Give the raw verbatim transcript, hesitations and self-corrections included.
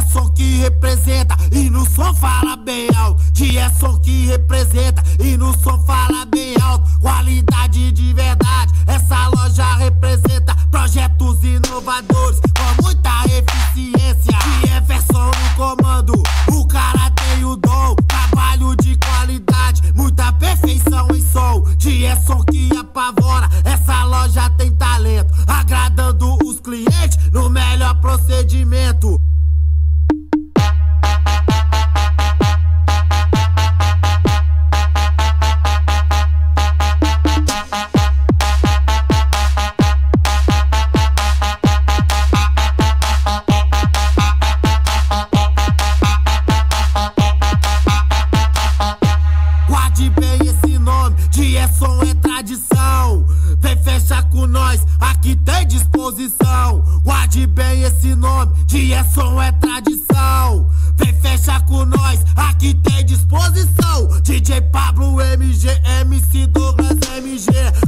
som que representa e no som fala bem alto. De é som que representa e no som fala bem alto. Qualidade de verdade, essa loja representa projetos inovadores com muita eficiência. De é versão no comando, o cara tem o dom. Trabalho de qualidade, muita perfeição em som. De é som que apavora, essa loja tem talento, agradando os clientes no melhor procedimento. Guarde bem esse nome, de é som é tradição. Vem fechar com nós, aqui tem disposição. Guarde bem esse nome, de é som é tradição. Vem fechar com nós, aqui tem disposição. D J Pablo M G, M C Douglas M G,